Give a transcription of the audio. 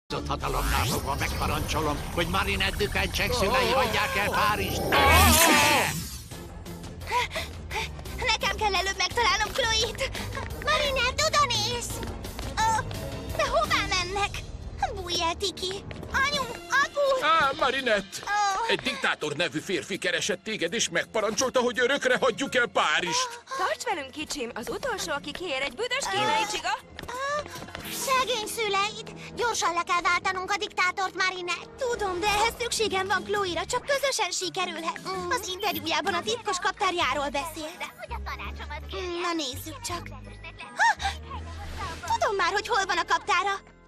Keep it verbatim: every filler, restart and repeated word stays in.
hatalomnál fogva megparancsolom, hogy Marinette Dukancsek szülei hagyják el Párizst. Nekem kell előbb megtalálnom Chloe-t. Marinette, oda néz! Oh, de hová mennek? Bújj el, Tiki! Anyu, apu! Á, Marinette! Oh. Egy diktátor nevű férfi keresett téged, és megparancsolta, hogy örökre hagyjuk el Párizst. Tarts velünk, kicsim! Az utolsó, aki kér egy büdös kínai csiga. Szegény szüleid! Gyorsan le kell váltanunk a diktátort, Marinette! Tudom, de ehhez szükségem van Chloe-ra, csak közösen sikerülhet. Mm. Az interjújában a titkos kaptárjáról beszél. Na nézzük csak. Ha! Tudom már, hogy hol van a kaptára.